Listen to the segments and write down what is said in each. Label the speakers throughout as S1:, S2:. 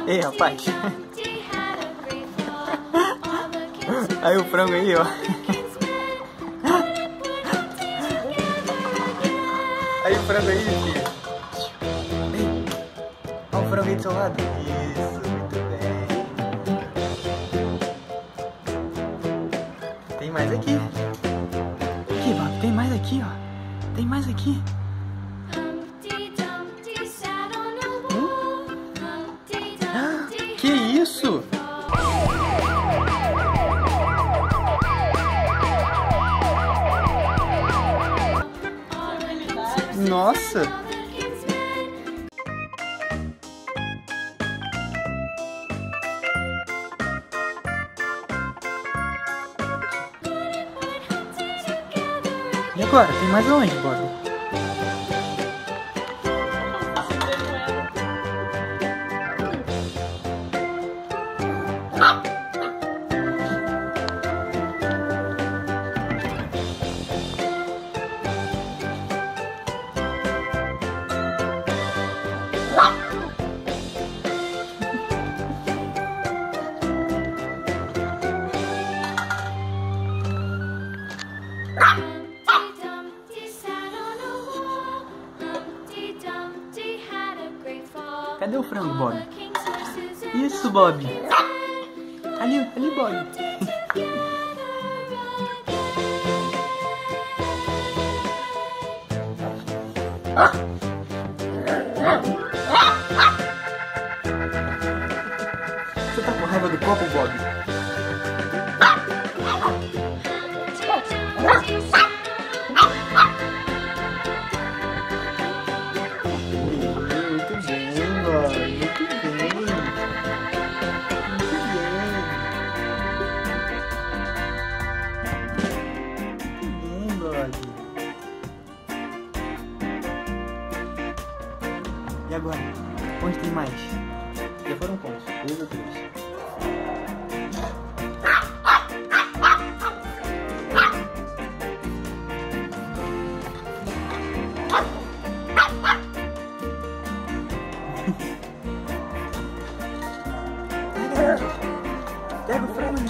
S1: Ei, rapaz. Aí o frango aí, ó. Aí o frango aí, filho. Ei, olha o frango aí do seu lado. Isso, muito bem. Tem mais aqui. Aqui, Bob, tem mais aqui, ó. Tem mais aqui. Que isso? Nossa! E agora? Tem mais aonde, Bob? Cadê o frango, Bob? Isso, Bob. Ali, Bob. Você tá com raiva do copo, Bob? E agora? Onde tem mais? Já foram quantos? 2 ou 3? Pega o frango.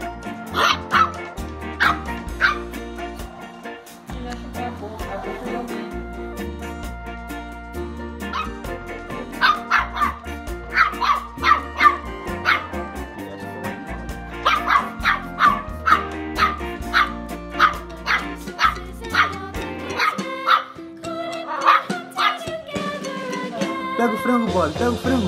S1: Pega o frango, Bob. Pega o frango.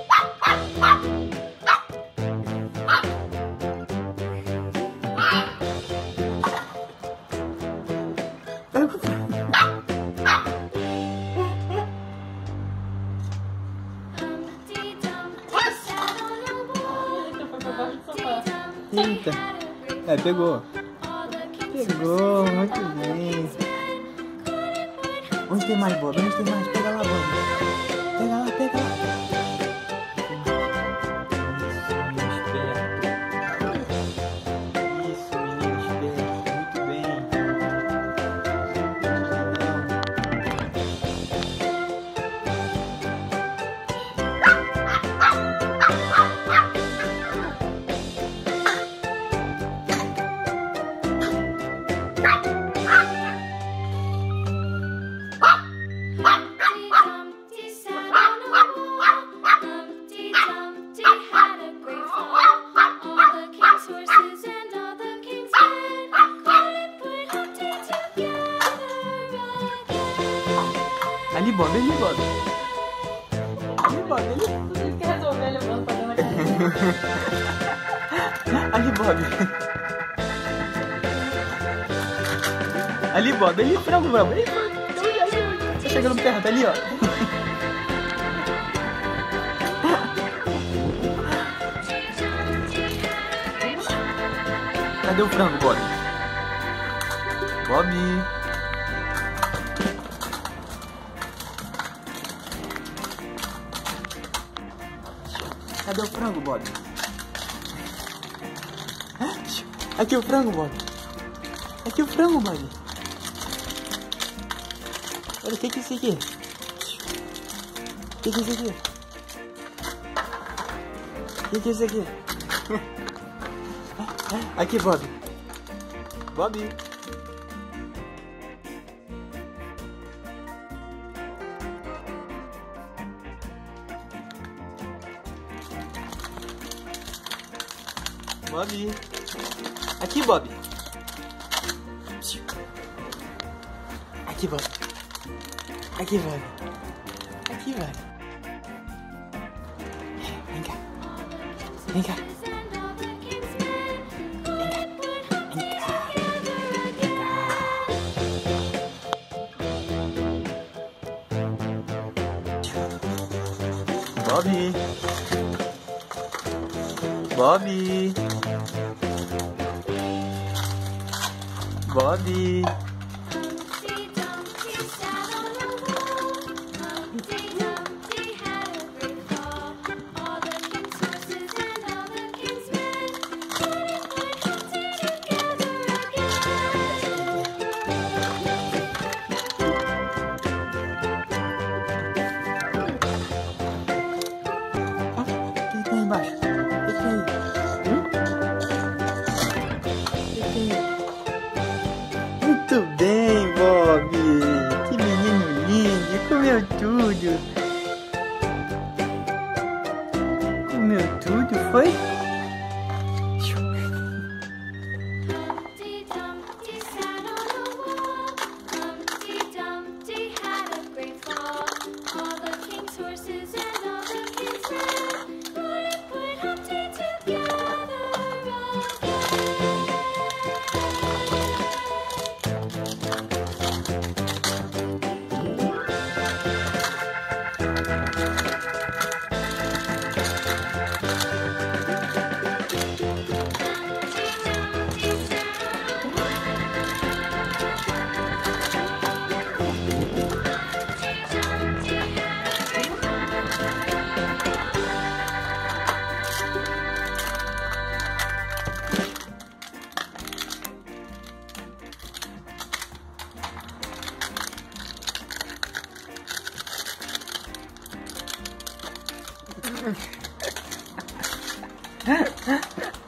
S1: Pega o frango. Eita. É, pegou. Pegou, muito bem. Onde tem mais, Bob? Onde tem mais? Pega lá, Bob. Pega lá, pega lá. Isso, menino esperto. Muito bem. Ali, Bob, ali, Bob. Ali, Bob, ali.
S2: Tudo isso que resolver, levando pra dentro da casa.
S1: Ali, Bob. Ali, Bob, ali, frango, Bob. Ali, frango. Ali. Tá chegando perto, ali, ó. Cadê o frango, Bob? Bob. Cadê o frango, Bob? Aqui o frango, Bob. Aqui o frango, Bob. Olha, o que é isso aqui? O que é isso aqui? O que é isso aqui? Aqui, Bob. Bob. Bob. Aqui, Bob. Aqui, Bob. Aqui, Bob. Aqui, Bob. Vem cá. Vem cá. Bob. Bob. Bob. O que tem embaixo? O que tem aí? Muito bem, Bob. Que menino lindo. Comeu tudo. Comeu tudo, foi?
S3: Humpty Dumpty sat on a wall. Humpty Dumpty had a great fall. All the king's horses and all the king's men couldn't put Humpty together
S1: Ha ha ha!